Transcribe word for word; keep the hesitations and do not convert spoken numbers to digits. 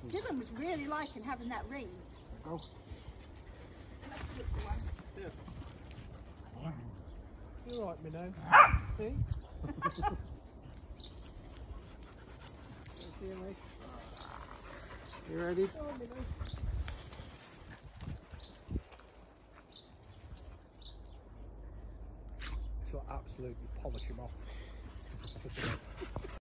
Dylan was really liking having that ring. Go. Yeah. You're right, Minnow. See? You ready? Oh, Minnow. So absolutely polish him off.